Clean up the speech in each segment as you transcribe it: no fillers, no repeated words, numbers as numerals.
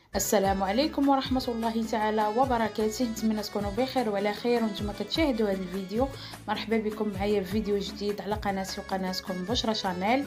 السلام عليكم ورحمة الله تعالى وبركاته. نتمنى تكونوا بخير وعلى خير وانتم كتشاهدوا هذا الفيديو. مرحبا بكم معايا في فيديو جديد على قناتي وقناتكم بشرى شانيل.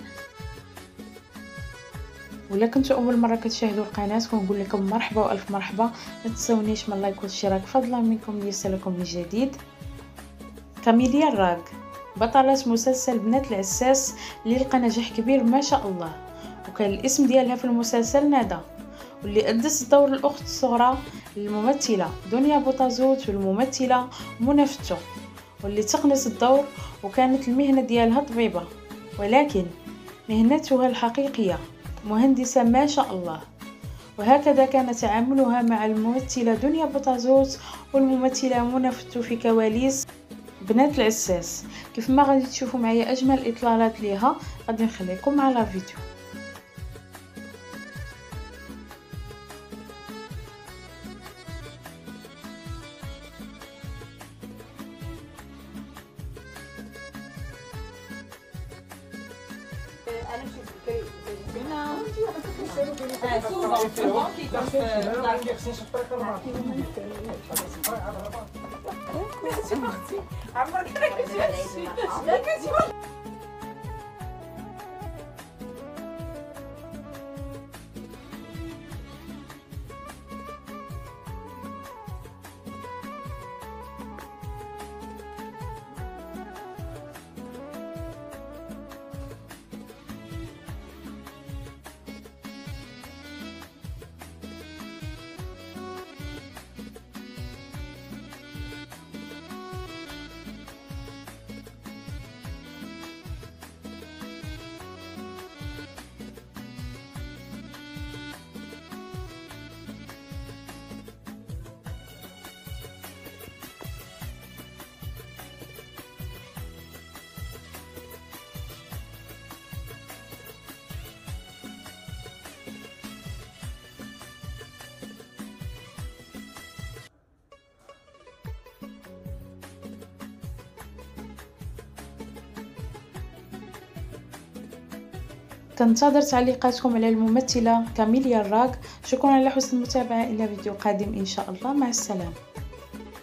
ولا كنتوا اول مره كتشاهدوا القناه كنقول لكم مرحبا والف مرحبا. ما تنسونيش من لايك والاشتراك فضلا منكم ليصلكم الجديد. كاميليا الراغ بطلة مسلسل بنات العساس اللي لقى نجاح كبير ما شاء الله، وكان الاسم ديالها في المسلسل ندى، واللي أدت دور الأخت الصغرى للممثلة دنيا بوطازوت والممثلة منى فتو، واللي تقنت الدور. وكانت المهنة ديالها طبيبة، ولكن مهنتها الحقيقية مهندسة ما شاء الله. وهكذا كان تعاملها مع الممثلة دنيا بوطازوت والممثلة منى فتو في كواليس بنات العساس. كيف ما غادي تشوفوا معايا أجمل إطلالات ليها، غادي نخليكم على الفيديو. انا مشيت هنا souvent qui comme c'est parti. كنتظر تعليقاتكم على الممثلة كاميليا الراغ. شكرا على حسن المتابعة، إلى فيديو قادم إن شاء الله، مع السلامة.